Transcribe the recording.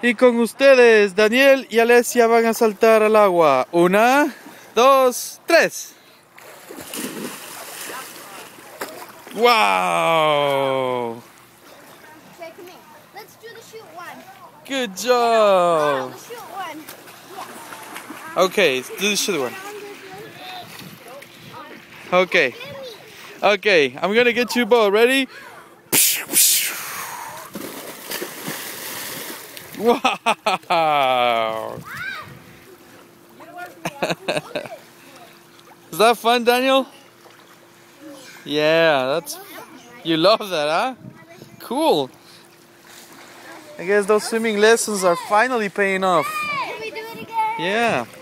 Y con ustedes, Daniel y Alessia van a saltar al agua. 1, 2, 3. Wow! Okay, come here. Let's do the shoot one. Good job! The shoot one. Yes. Okay, do the shoot one. Okay. Okay, I'm gonna get you both. Ready? Wow! Is that fun, Daniel? Yeah, that's... You love that, huh? Cool. I guess those swimming lessons are finally paying off. Can we do it again? Yeah.